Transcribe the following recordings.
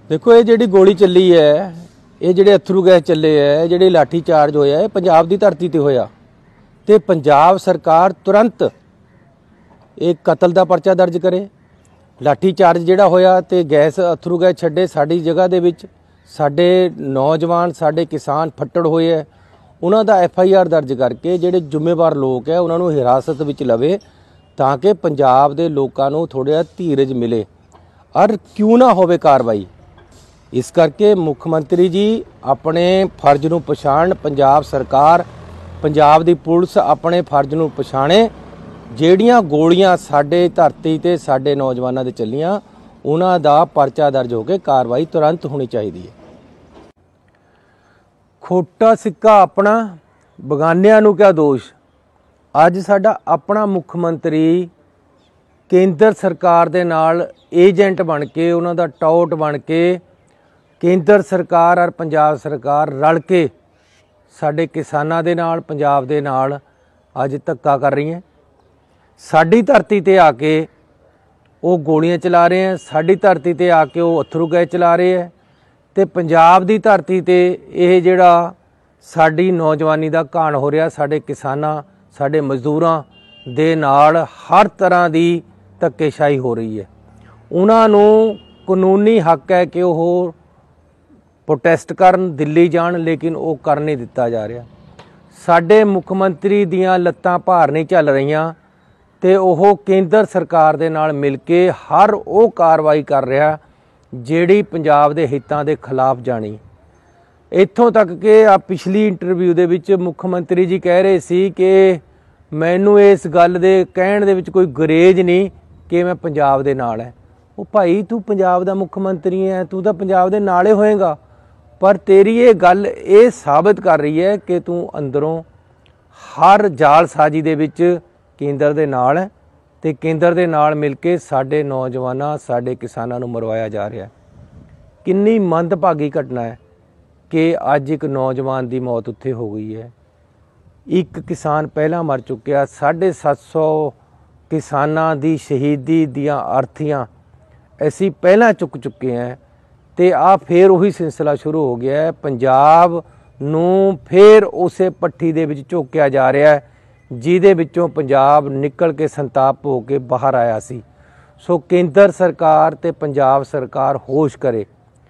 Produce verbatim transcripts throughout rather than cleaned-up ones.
देखो ये जिहड़ी गोली चली है, ये जिहड़े अथरू गैस चले है, जिहड़े लाठी चार्ज होया है, पंजाब की धरती ते होया ते पंजाब सरकार तुरंत एक कतल का परचा दर्ज करे। लाठी चार्ज जिहड़ा होया ते गैस अथरू गैस छड्डे साडी जगह दे विच साडे नौजवान साडे किसान फट्टड़ होए है, उन्हां दा एफ आई आर दर्ज करके जिहड़े जिम्मेवार लोग है उन्हां नूं हिरासत विच लवे तां कि पंजाब दे लोकां नूं थोड़ा धीरज मिले और क्यों ना होवे कार्रवाई। इस करके मुख्यमंत्री जी अपने फर्ज नूं पछाण, पंजाब सरकार पंजाब दी पुलिस अपने फर्ज नूं पछाणे। ਜਿਹੜੀਆਂ ਗੋਲੀਆਂ ਸਾਡੇ ਧਰਤੀ ਤੇ ਸਾਡੇ ਨੌਜਵਾਨਾਂ ਦੇ ਚੱਲੀਆਂ ਉਹਨਾਂ ਦਾ ਪਰਚਾ ਦਰਜ ਹੋ ਕੇ ਕਾਰਵਾਈ ਤੁਰੰਤ ਹੋਣੀ ਚਾਹੀਦੀ ਹੈ। ਖੋਟਾ ਸਿੱਕਾ ਆਪਣਾ, ਬਗਾਨਿਆਂ ਨੂੰ ਕਿਆ ਦੋਸ਼। ਅੱਜ ਸਾਡਾ ਆਪਣਾ ਮੁੱਖ ਮੰਤਰੀ ਕੇਂਦਰ ਸਰਕਾਰ ਦੇ ਨਾਲ ਏਜੰਟ ਬਣ ਕੇ, ਉਹਨਾਂ ਦਾ ਟੌਟ ਬਣ ਕੇ ਕੇਂਦਰ ਸਰਕਾਰ ਔਰ ਪੰਜਾਬ ਸਰਕਾਰ ਰਲ ਕੇ ਸਾਡੇ ਕਿਸਾਨਾਂ ਦੇ ਨਾਲ, ਪੰਜਾਬ ਦੇ ਨਾਲ ਅੱਜ ਧੱਕਾ ਕਰ ਰਹੀ ਹੈ। साड़ी धरती ते आके वो गोलियां चला रहे हैं, साड़ी धरती ते आके वो अथरू गैस चला रहे हैं ते पंजाब दी धरती ते ये जिहड़ा साड़ी नौजवानी दा घाण हो रहा, साडे किसानां साडे मजदूरां दे नाल हर तरह दी धक्केशाही हो रही है। उन्हां नूं कानूनी हक है कि वो प्रोटेस्ट करन, दिल्ली जाण, लेकिन वो कर नहीं दिता जा रहा। साडे मुख मंत्री दियां लत्तां भार नहीं चल रहीआं ਤੇ ਉਹ ਕੇਂਦਰ ਸਰਕਾਰ ਦੇ ਨਾਲ ਮਿਲ ਕੇ ਹਰ ਉਹ ਕਾਰਵਾਈ ਕਰ ਰਿਹਾ ਜਿਹੜੀ ਪੰਜਾਬ ਦੇ ਹਿੱਤਾਂ ਦੇ ਖਿਲਾਫ ਜਾਣੀ। ਇੱਥੋਂ ਤੱਕ ਕਿ ਆ ਪਿਛਲੀ ਇੰਟਰਵਿਊ ਦੇ ਵਿੱਚ ਮੁੱਖ ਮੰਤਰੀ ਜੀ ਕਹਿ ਰਹੇ ਸੀ ਕਿ ਮੈਨੂੰ ਇਸ ਗੱਲ ਦੇ ਕਹਿਣ ਦੇ ਵਿੱਚ ਕੋਈ ਗੁਰੇਜ਼ ਨਹੀਂ ਕਿ ਮੈਂ ਪੰਜਾਬ ਦੇ ਨਾਲ ਹੈ। ਉਹ ਭਾਈ ਤੂੰ ਪੰਜਾਬ ਦਾ ਮੁੱਖ ਮੰਤਰੀ ਹੈ, ਤੂੰ ਤਾਂ ਪੰਜਾਬ ਦੇ ਨਾਲੇ ਹੋਏਗਾ, ਪਰ ਤੇਰੀ ਇਹ ਗੱਲ ਇਹ ਸਾਬਤ ਕਰ ਰਹੀ ਹੈ ਕਿ ਤੂੰ ਅੰਦਰੋਂ ਹਰ ਜਾਲਸਾਜ਼ੀ ਦੇ ਵਿੱਚ केंद्र दे नाल है ते केंद्र दे नाल मिल के साडे नौजवानां साडे किसानां नूं मरवाया जा रहा है। किन्नी मंदभागी घटना है कि अज एक नौजवान की मौत उत्थे हो गई है। एक किसान पहला मर चुकिया, साढ़े सत्त सौ किसानां दी शहीदी दियां अर्थियां असीं पहला चुक चुके हैं ते आ फिर उही सिलसिला शुरू हो गया है। पंजाब नूं फिर उसे पट्ठी दे विच झोकिया जा रहा है जिहदे विचों पंजाब निकल के संताप हो के बाहर आया सी। सो केंद्र सरकार ते पंजाब सरकार होश करे।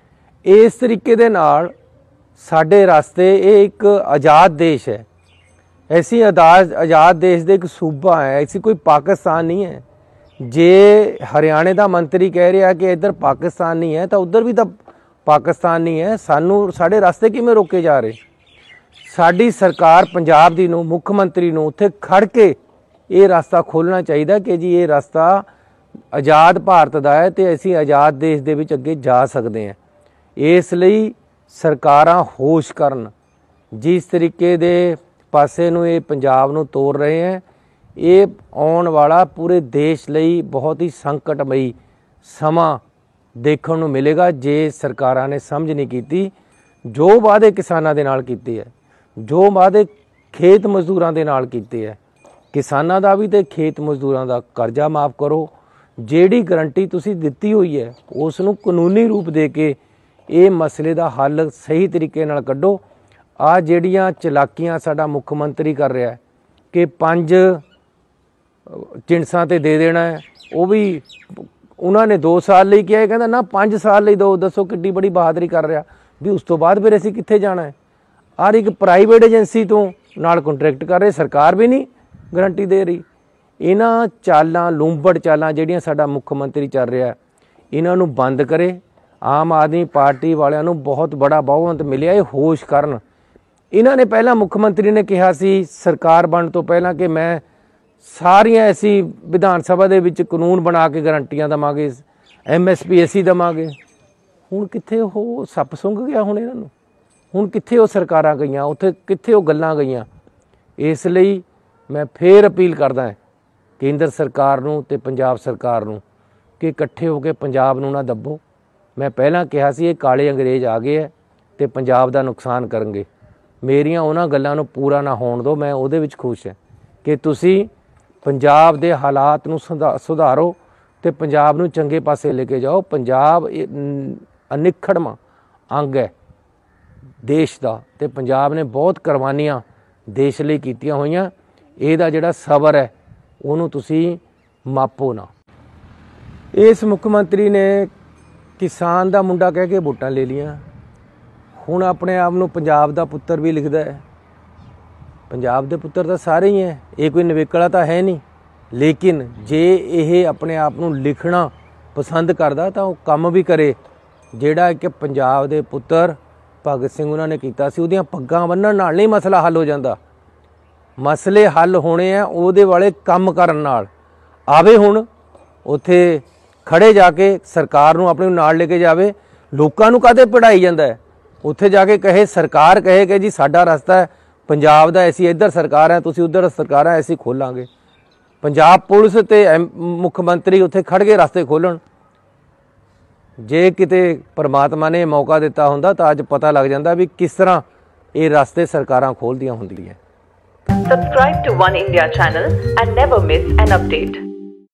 इस तरीके दे नाल साडे रास्ते ये एक आज़ाद देश है, ऐसी आज़ाद आज़ाद देश दे एक सूबा है, ऐसी कोई पाकिस्तान नहीं है। जे हरियाणे का मंत्री कह रहा कि इधर पाकिस्तान नहीं है तो उधर भी तो पाकिस्तान नहीं है। सानू साडे रास्ते किवें रोके जा रहे। साडी सरकार पंजाब दी नूं, मुख मंत्री नूं उत्थे खड़ के ये रास्ता खोलना चाहिए कि जी ये रास्ता आज़ाद भारत दा है ते असीं आज़ाद देश दे विच अगे जा सकते हैं। इसलिए सरकारां होश करन। जिस तरीके दे पासे नूं ये पंजाब नूं तोड़ रहे हैं, ये आउण वाला पूरे देश लई बहुत ही संकटमई समा देखण नूं मिलेगा जे सरकारां ने समझ नहीं कीती। जो वादे किसानां दे नाल कीते है, जो वादे खेत मजदूरां दे नाल कीते है, किसानां दा भी ते खेत मजदूरां दा करजा माफ़ करो। जिहड़ी गरंटी तुसीं दित्ती हुई है उस नूं कानूनी रूप दे के ये मसले दा हल सही तरीके नाल कड्डो। आ जिहड़ियां चलाकियां साडा मुख मंत्री कर रहा है कि पंज चिणसां ते दे देना है, वो भी उन्होंने दो साल लई किहा, कहंदा ना पाँच साल लई दो। दसो किड्डी बड़ी बहादरी कर रहा भी उस तो बाद फिर असीं कित्थे जाना है। हर एक प्राइवेट एजेंसी तो नाल कॉन्ट्रैक्ट कर रहे, सरकार भी नहीं गारंटी दे रही। इन्हां चालां लूंबड़ चालां जिहड़ियां साडा मुख मंत्री चल रहा है, इन्हां नूं बंद करे। आम आदमी पार्टी वालियां नूं बहुत बड़ा बहुमत मिलिया, ये होश करन। इन्हां ने पहला मुख मंत्री ने कहा सी सरकार बन तो पहला कि मैं सारियां ऐसी विधान सभा दे विच कानून बना के गारंटियां देवांगे, एम एस पी असीं देवांगे। हुण कित्थे हो सप सुंघ गया हुण इन्हां नूं। हुण कित्थे वो सरकारां गईयां, उत्थे कित्थे वो गल्लां गईयां। इसलिए मैं फिर अपील करदा है केंद्र सरकार नूं ते पंजाब सरकार नूं कि इकट्ठे हो के पंजाब नूं ना दब्बो। मैं पहलां कहा सी ये काले अंग्रेज आ गए है ते पंजाब दा नुकसान करनगे। मेरियां उन्हां गल्लां नूं पूरा ना होण दो। मैं उहदे विच खुश है कि तुसीं पंजाब दे हालात नूं सुधारो ते पंजाब नूं चंगे पासे लेके जाओ। पंजाब ਅਨਿੱਖੜਵਾਂ ਅੰਗ ਹੈ ਦੇਸ਼ ਦਾ, ਤੇ ਪੰਜਾਬ ਨੇ ਬਹੁਤ ਕੁਰਬਾਨੀਆਂ ਦੇਸ਼ ਲਈ ਕੀਤੀਆਂ ਹੋਈਆਂ। ਇਹਦਾ ਜਿਹੜਾ ਸਬਰ ਹੈ ਉਹਨੂੰ ਤੁਸੀਂ ਮਾਪੋ ਨਾ। ਇਸ ਮੁੱਖ ਮੰਤਰੀ ਨੇ ਕਿਸਾਨ ਦਾ ਮੁੰਡਾ ਕਹਿ ਕੇ ਵੋਟਾਂ ਲੈ ਲੀਆਂ। ਹੁਣ ਆਪਣੇ ਆਪ ਨੂੰ ਪੰਜਾਬ ਦਾ ਪੁੱਤਰ ਵੀ ਲਿਖਦਾ ਹੈ। ਪੰਜਾਬ ਦੇ ਪੁੱਤਰ ਤਾਂ ਸਾਰੇ ਹੀ ਹੈ, ਇਹ ਕੋਈ ਨਿਵੇਕਲਾ ਤਾਂ ਹੈ ਨਹੀਂ। ਲੇਕਿਨ ਜੇ ਇਹ ਆਪਣੇ ਆਪ ਨੂੰ ਲਿਖਣਾ ਪਸੰਦ ਕਰਦਾ ਤਾਂ ਉਹ ਕੰਮ ਵੀ ਕਰੇ ਜਿਹੜਾ ਕਿ ਪੰਜਾਬ ਦੇ ਪੁੱਤਰ ਭਗਤ ਸਿੰਘ ਉਹਨਾਂ ਨੇ ਕੀਤਾ ਸੀ। ਉਹਦੀਆਂ ਪੱਗਾਂ ਬੰਨ੍ਹਣ ਨਾਲ ਨਹੀਂ ਮਸਲਾ ਹੱਲ ਹੋ ਜਾਂਦਾ। ਮਸਲੇ ਹੱਲ ਹੋਣੇ ਆ ਉਹਦੇ ਵਾਲੇ ਕੰਮ ਕਰਨ ਨਾਲ। ਆਵੇ ਹੁਣ ਉੱਥੇ ਖੜੇ ਜਾ ਕੇ ਸਰਕਾਰ ਨੂੰ ਆਪਣੇ ਨਾਲ ਲੈ ਕੇ ਜਾਵੇ। ਲੋਕਾਂ ਨੂੰ ਕਾਹਦੇ ਪੜਾਈ ਜਾਂਦਾ ਹੈ? ਉੱਥੇ ਜਾ ਕੇ ਕਹੇ, ਸਰਕਾਰ ਕਹੇ ਕਿ ਜੀ ਸਾਡਾ ਰਸਤਾ ਹੈ ਪੰਜਾਬ ਦਾ, ਅਸੀਂ ਇੱਧਰ ਸਰਕਾਰ ਹੈ, ਤੁਸੀਂ ਉੱਧਰ ਸਰਕਾਰ ਹੈ, ਅਸੀਂ ਖੋਲਾਂਗੇ। ਪੰਜਾਬ ਪੁਲਿਸ ਤੇ ਮੁੱਖ ਮੰਤਰੀ ਉੱਥੇ ਖੜ ਕੇ ਰਸਤੇ ਖੋਲ੍ਹਣ। ਜੇ ਕਿਤੇ ਪਰਮਾਤਮਾ ਨੇ ਮੌਕਾ ਦਿੱਤਾ ਹੁੰਦਾ ਤਾਂ ਅੱਜ ਪਤਾ ਲੱਗ ਜਾਂਦਾ ਵੀ ਕਿਸ ਤਰ੍ਹਾਂ ਇਹ ਰਸਤੇ ਸਰਕਾਰਾਂ ਖੋਲ੍ਹਦੀਆਂ ਹੁੰਦੀਆਂ। Subscribe to One India channel and never miss an update.